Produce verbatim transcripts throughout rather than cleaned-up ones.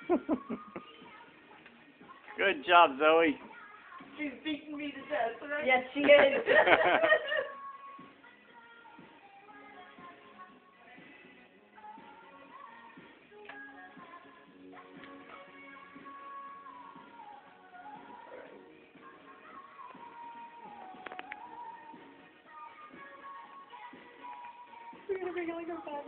Good job, Zoe. She's beating me to death, right? Yes, she is. We're gonna bring it like a bus.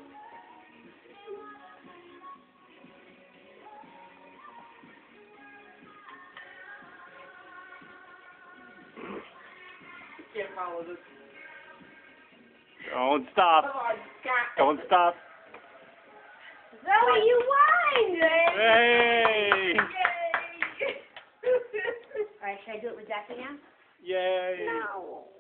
Can't follow this. Don't stop. Come on, Scott. Don't stop. Zoe, you won! Hey! Yay! Alright, should I do it with Jackie now? Yay! No.